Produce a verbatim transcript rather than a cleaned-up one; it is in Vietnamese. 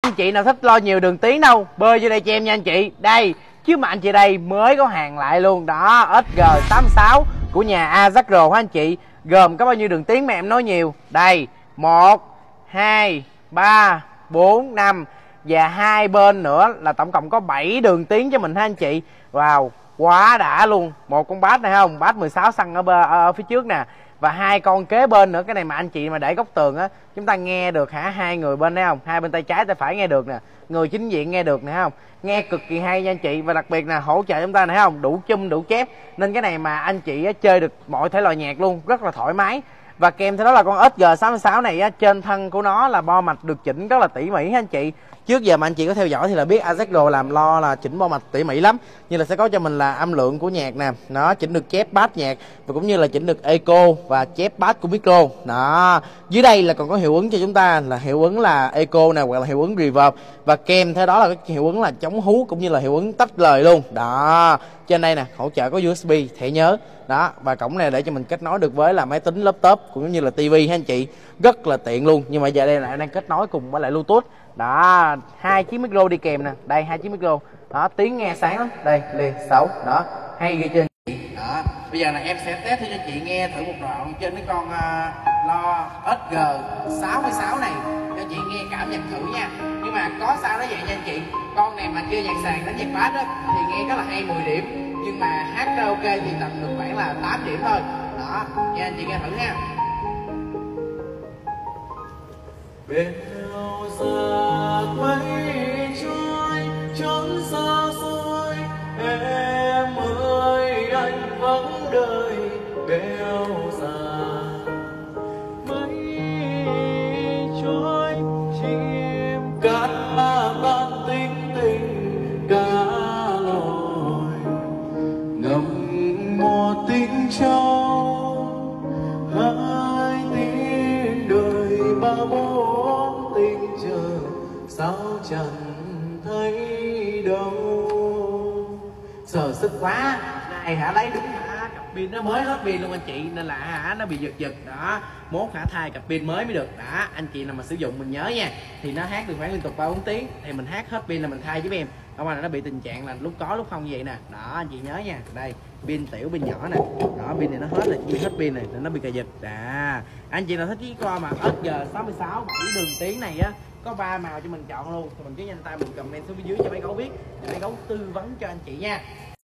Anh chị nào thích lo nhiều đường tiến đâu, bơi vô đây cho em nha anh chị. Đây, chứ mà anh chị đây mới có hàng lại luôn đó. ét giê tám sáu của nhà Azagro hả anh chị. Gồm có bao nhiêu đường tiến mà em nói nhiều. Đây, một, hai, ba, bốn, năm và hai bên nữa là tổng cộng có bảy đường tiến cho mình ha anh chị. Wow, quá đã luôn. Một con bass này không, bass mười sáu xăng ở, ở, ở phía trước nè, và hai con kế bên nữa. Cái này mà anh chị mà để góc tường á, chúng ta nghe được hả, hai người bên đấy không, hai bên tay trái tay phải nghe được nè, người chính diện nghe được nè không, nghe cực kỳ hay nha anh chị. Và đặc biệt là hỗ trợ chúng ta này không, đủ chum đủ chép, nên cái này mà anh chị á, chơi được mọi thể loại nhạc luôn, rất là thoải mái. Và kèm theo đó là con ét giê sáu sáu này á, trên thân của nó là bo mạch được chỉnh rất là tỉ mỉ ha anh chị. Trước giờ mà anh chị có theo dõi thì là biết Azagro làm lo là chỉnh bo mạch tỉ mỉ lắm. Như là sẽ có cho mình là âm lượng của nhạc nè, nó chỉnh được chép bass nhạc, và cũng như là chỉnh được echo và chép bass của micro. Đó, dưới đây là còn có hiệu ứng cho chúng ta là hiệu ứng là echo nè, hoặc là hiệu ứng reverb, và kèm theo đó là cái hiệu ứng là chống hú, cũng như là hiệu ứng tách lời luôn. Đó, trên đây nè hỗ trợ có u ét bê, thẻ nhớ. Đó, và cổng này để cho mình kết nối được với là máy tính laptop cũng như là tivi ha anh chị, rất là tiện luôn. Nhưng mà giờ đây lại đang kết nối cùng với lại Bluetooth. Đó, hai chiếc micro đi kèm nè, đây hai chiếc micro. Đó, tiếng nghe sáng lắm. Đây, liền sáu. Đó, hay ghê trên chị. Đó, bây giờ là em sẽ test thử cho chị nghe thử một đoạn trên cái con uh, lo ét giê sáu sáu này cho chị nghe cảm nhận thử nha. Nhưng mà có sao nó vậy nha anh chị. Con này mà chơi nhạc sàn đánh nhạc bass á thì nghe rất là hay mười điểm, nhưng mà hát karaoke thì tầm được khoảng là tám điểm thôi. Đó, nha anh chị nghe thử nha. Bên nhau giặc mây trôi trốn xa xôi, em ơi anh vẫn đợi bèo giặc mây trôi chim cát tan tính tình cá lội ngậm một tình châu hai tiếng đời ba bốn tình chờ sao chẳng thấy đâu. Sờ sức quá này hả, lấy đúng hả, cặp pin nó mới hết pin luôn anh chị, nên là hả nó bị giật giật. Đó, mốt hả thay cặp pin mới mới được. Đó, anh chị nào mà sử dụng mình nhớ nha, thì nó hát được khoảng liên tục ba bốn tiếng thì mình hát hết pin là mình thay giúp em. Không phải là nó bị tình trạng là lúc có lúc không như vậy nè. Đó, anh chị nhớ nha. Đây, pin tiểu pin nhỏ nè. Đó, pin này nó hết rồi, chỉ hết pin này nên nó bị cà giật. Đó, anh chị nào thích chiếc con mà ét giê sáu sáu bảy đường tiếng này á, có ba màu cho mình chọn luôn, thì mình cứ nhanh tay mình comment xuống phía dưới cho mấy gấu biết, để mấy gấu tư vấn cho anh chị nha.